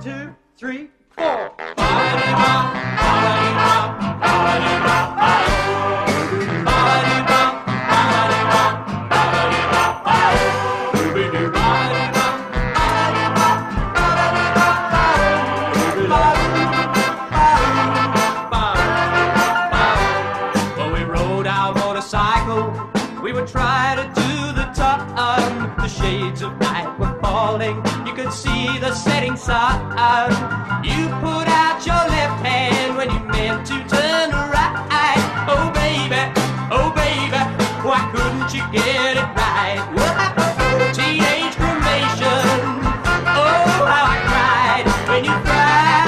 2, 3, 4. We would try to do the turn. The shades of night were falling. You could see the setting sun. You put out your left hand when you meant to turn right. Oh baby, why couldn't you get it right? Teenage cremation. Oh, how I cried when you cried.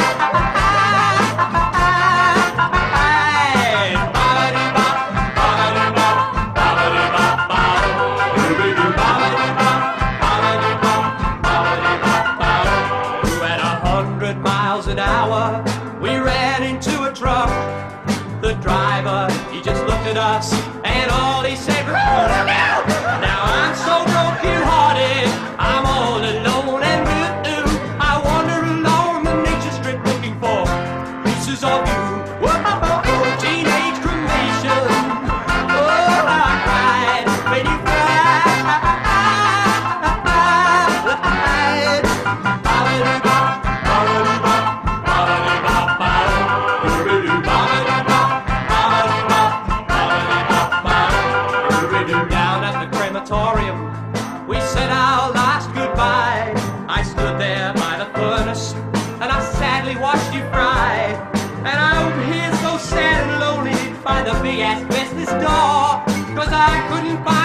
An hour, we ran into a truck. The driver, he just looked at us, and all he said, now I'm so broken-hearted, I'm all alone and blue. I wander along the nature strip looking for pieces of you. Teenage cremation. Oh, I cried when you cried. Down at the crematorium, we said our last goodbye. I stood there by the furnace, and I sadly watched you fry. And I over here so sad and lonely, didn't find the big-ass Christmas door, 'cause I couldn't find